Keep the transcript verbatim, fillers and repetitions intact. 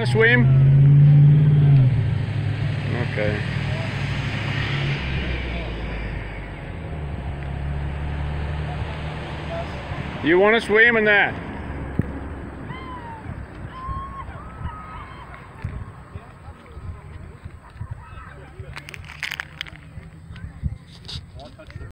want to swim? Okay. You want to swim in that?